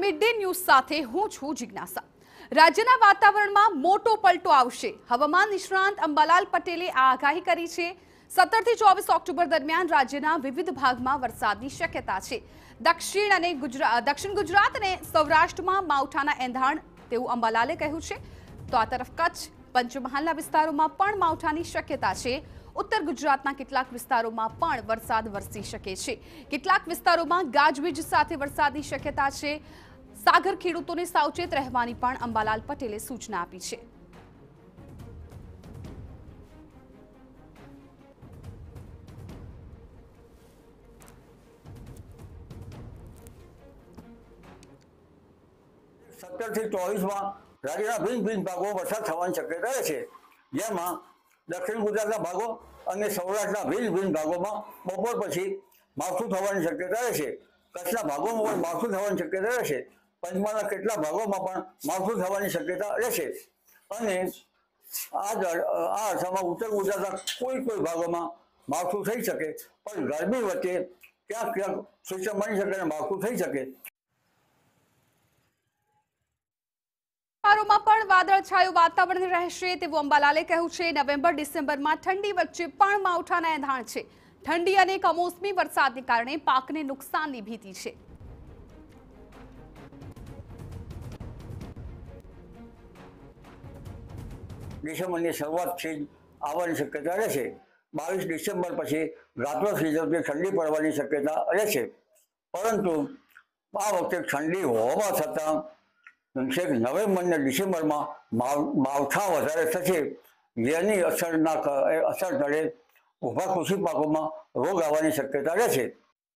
Mid day news સાથે હું છું જિજ્ઞાસા। રાજ્યના વાતાવરણમાં મોટો પલટો આવશે। હવામાન નિષ્ણાંત અંબાલાલ પટેલે આ આગાહી કરી છે। 17 થી 24 ઓક્ટોબર દરમિયાન રાજ્યના વિવિધ ભાગમાં વરસાદની શક્યતા છે। દક્ષિણ ગુજરાત અને સૌરાષ્ટ્રમાં માવઠાના એંધાણ તેવું અંબાલાલે કહ્યું છે। તો આ તરફ કચ્છ પંચમહાલના વિસ્તારોમાં પણ માવઠાની શક્યતા છે। उत्तर गुजरातना કેટલાક વિસ્તારોમાં પણ વરસાદ વરસી શકે છે। કેટલાક વિસ્તારોમાં ગાજવીજ સાથે વરસાદની શક્યતા છે। સાગર ખેડૂતોને સાવચેત રહેવાની પણ અંબાલાલ પટેલે સૂચના આપી છે। સત્તર થી 24 રાજ્યના ભિન્ન ભિન્ન ભાગો વરસાદ થવાની શક્યતા છે, જેમાં દક્ષિણ ગુજરાતના ભાગો અને સૌરાષ્ટ્રના ભિન્ન ભિન્ન ભાગોમાં બપોર પછી માવઠું થવાની શક્યતા રહેશે। કચ્છના ભાગોમાં પણ માવઠું થવાની શક્યતા રહેશે। પંચમહાલના કેટલાક ભાગોમાં પણ માવઠું થવાની શક્યતા રહેશે અને આ અરસામાં ઉત્તર ગુજરાતના કોઈ ભાગોમાં માવઠું થઈ શકે, પણ ગરમી વચ્ચે ક્યાંક સિસ્ટમ બની શકે અને માવઠું થઈ શકે। વિસ્તારોમાં પણ વાદળછાયું વાતાવરણ રહેશે તેવું અંબાલાલે કહ્યું છે। નવેમ્બર ડિસેમ્બરમાં ઠંડી વચ્ચે પણ માવઠાના એંધાણ છે। ઠંડી અને કમોસમી વરસાદને કારણે પાકને નુકસાનની ભીતિ છે। ડિસેમ્બરની શરૂઆતથી જ આવવાની શક્યતા રહેશે। 22 ડિસેમ્બર પછી રાત્રો સિઝનથી ઠંડી પડવાની શક્યતા રહેશે, પરંતુ આ વખતે ઠંડી હોવા છતાં છેક નવેમ્બર અને ડિસેમ્બરમાં માવઠા વધારે થશે, જેની અસર તળે ઊભા કૃષિ પાકોમાં રોગ આવવાની શક્યતા રહેશે।